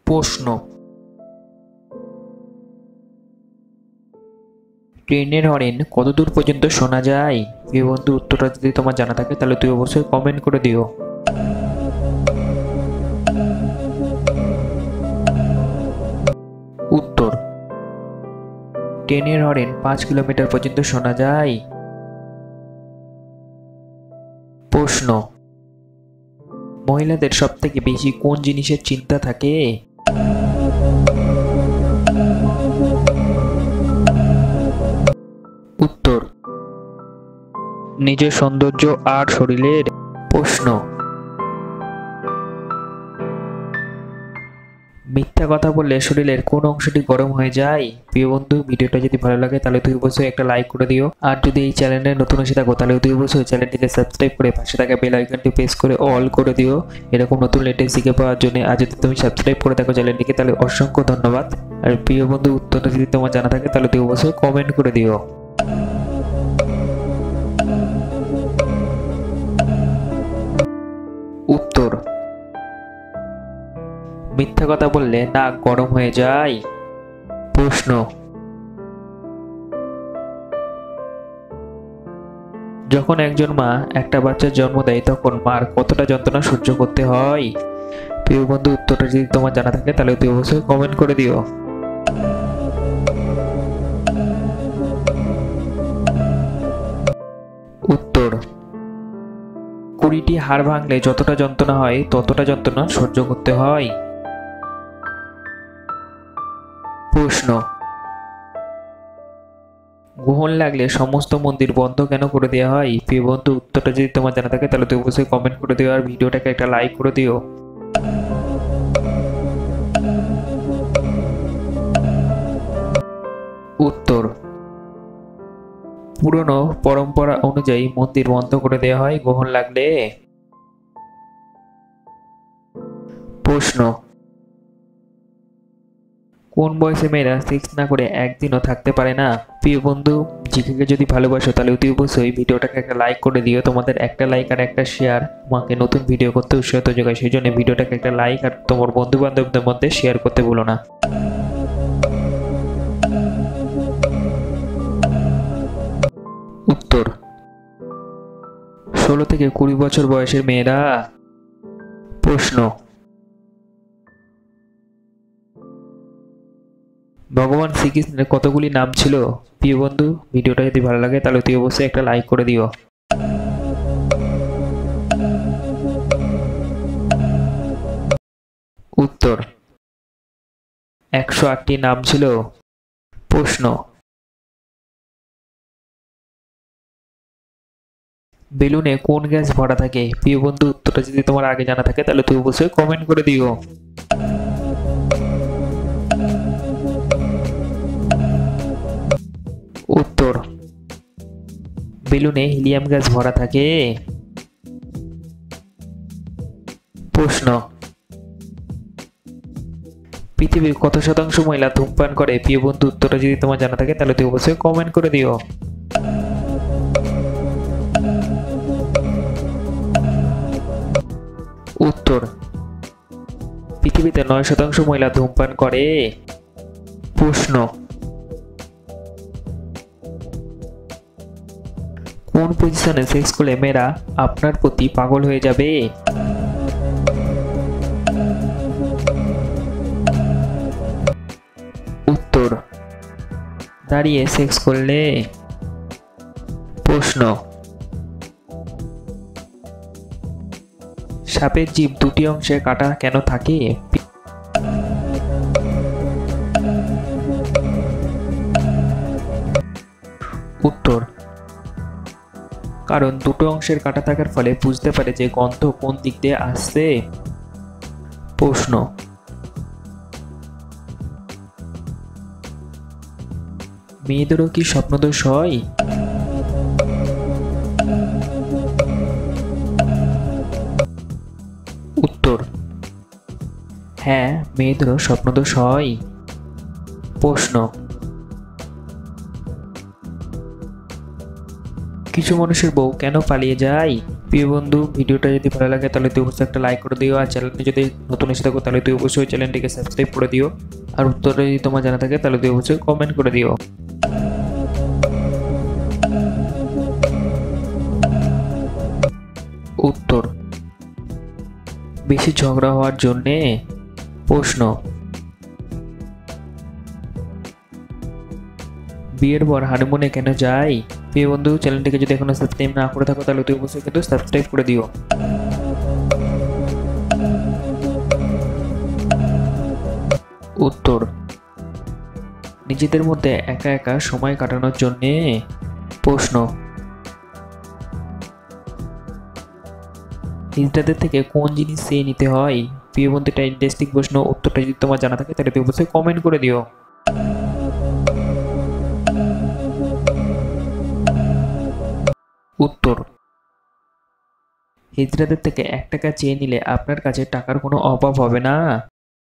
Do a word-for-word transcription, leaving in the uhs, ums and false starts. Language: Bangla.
প্রশ্ন। ট্রেনের হর্ন কত দূর পর্যন্ত শোনা যায়? প্রিয় বন্ধু, উত্তরটা যদি তোমার জানা থাকে তাহলে তুই অবশ্যই কমেন্ট করে দিও। উত্তর, ট্রেনের হর্ন পাঁচ কিলোমিটার পর্যন্ত শোনা যায়। প্রশ্ন, মহিলাদের সব থেকে বেশি কোন জিনিসের চিন্তা থাকে? উত্তর, নিজের সৌন্দর্য আর শরীরের। প্রশ্ন, মিথ্যা কথা বললে শরীরের কোন অংশটি গরম হয়ে যায়? প্রিয় বন্ধু, ভিডিওটা যদি ভালো লাগে তাহলে তুই অবশ্যই একটা লাইক করে দিও। আর যদি এই চ্যানেলে নতুন এসে থাকো তাহলে তুই অবশ্যই চ্যানেলটিকে সাবস্ক্রাইব করে পাশে থাকা বেল আইকনটি প্রেস করে অল করে দিও এরকম নতুন লেটেস্ট শিখে পাওয়ার জন্য। আর যদি তুমি সাবস্ক্রাইব করে থাকো চ্যানেলটিকে তাহলে অসংখ্য ধন্যবাদ। আর প্রিয় বন্ধু, উত্তরটা যদি তোমার জানা থাকে তাহলে তুই অবশ্যই কমেন্ট করে দিও। উত্তর, মিথ্যা কথা বললে নাক গরম হয়ে যায়। প্রশ্ন, যখন একজন মা একটা বাচ্চার জন্ম দেয় তখন মার কতটা যন্ত্রণা সহ্য করতে হয়? প্রিয় বন্ধু, উত্তরটা যদি তোমার জানা থাকে তাহলে তুই অবশ্যই কমেন্ট করে দিও। উত্তর, কুড়িটি হাড় ভাঙলে যতটা যন্ত্রণা হয় ততটা যন্ত্রণা সহ্য করতে হয়। প্রশ্ন, গ্রহণ লাগলে সমস্ত মন্দির বন্ধ কেন করে দেওয়া হয়? প্রিয় বন্ধু, উত্তরটা যদি তোমার জানা থাকে তাহলে তুই অবশ্যই কমেন্ট করে দিও আর ভিডিওটাকে একটা লাইক করে দিও। উত্তর, পুরনো পরম্পরা অনুযায়ী মন্দির বন্ধ করে দেওয়া হয় গ্রহণ লাগলে। প্রশ্ন, কোন বয়সে মেয়েরা সেক্স না করে একদিনও থাকতে পারে না? প্রিয় বন্ধু, জিকেকে যদি ভালোবাসো তাহলে অতি অবশ্যই ভিডিওটাকে একটা লাইক করে দিও। তোমাদের একটা লাইক আর একটা শেয়ার আমাকে নতুন ভিডিও করতে উৎসাহিত যোগায়, সেই জন্য ভিডিওটাকে একটা লাইক আর তোমার বন্ধু বান্ধবদের মধ্যে শেয়ার করতে ভুলো না। উত্তর, ষোলো থেকে কুড়ি বছর বয়সের মেয়েরা। প্রশ্ন, ভগবান শ্রীকৃষ্ণের কতগুলি নাম ছিল? প্রিয় বন্ধু, ভিডিওটা যদি ভালো লাগে তাহলে তুই অবশ্যই একটা লাইক করে দিও। উত্তর, একশো আটটি নাম ছিল। প্রশ্ন, বেলুনে কোন গ্যাস ভরা থাকে? প্রিয় বন্ধু, উত্তরটা যদি তোমার আগে জানা থাকে তাহলে তুই অবশ্যই কমেন্ট করে দিও। উত্তর, বেলুনে হিলিয়াম গ্যাস ভরা থাকে। প্রশ্ন, পৃথিবীর কত শতাংশ মহিলা ধূমপান করে? প্রিয় বন্ধু, উত্তরটা যদি তোমার জানা থাকে তাহলে তুই অবশ্যই কমেন্ট করে দিও। উত্তর, পৃথিবীতে নয় শতাংশ মহিলা ধূমপান করে। প্রশ্ন, কোন পজিশনে সেক্স করলে মেয়েরা আপনার প্রতি পাগল হয়ে যাবে? উত্তর, দাঁড়িয়ে সেক্স করলে। প্রশ্ন, সাপের জিভ দুটি অংশে কাটা কেন থাকে? উত্তর, কারণ দুটো অংশের কাটা থাকার ফলে বুঝতে পারে যে গন্ধ কোন দিক দিয়ে আসছে। প্রশ্ন, মেয়েদেরও কি স্বপ্নদোষ হয়? উত্তর, হ্যাঁ, মেয়েদেরও স্বপ্নদোষ হয়। প্রশ্ন, কিছু মানুষের বউ কেন পালিয়ে যায়? প্রিয় বন্ধু, ভিডিওটা যদি ভালো লাগে তাহলে তুই অবশ্যই একটা লাইক করে দিও, আর চ্যানেলটি যদি নতুন এসে থাকো তাহলে তুই অবশ্যই চ্যানেলটিকে সাবস্ক্রাইব করে দিও, আর উত্তরটা যদি তোমার জানা থাকে তাহলে তুই অবশ্যই কমেন্ট করে দিও। উত্তর: বেশি ঝগড়া হওয়ার জন্যে। প্রশ্ন: বিয়ের পর হানিমুনে কেন যাই? প্রিয় বন্ধু, চ্যানেলটিকে যদি এখনো সাবস্ক্রাইব না করে থাকো তাহলে তুই অবশ্যই কিন্তু সাবস্ক্রাইব করে দিও। উত্তর: নিজেদের মধ্যে একা একা সময় কাটানোর জন্যে। প্রশ্ন: হিজড়াদের থেকে কোন জিনিস চেয়ে নিতে হয়? প্রিয় বন্ধু, এটা ইন্টারেস্টিং প্রশ্ন। উত্তরটা যদি তোমার জানা থাকে তাহলে তুই অবশ্যই কমেন্ট করে দিও। উত্তর: হিজড়াদের থেকে এক টাকা চেয়ে নিলে আপনার কাছে টাকার কোনো অভাব হবে না।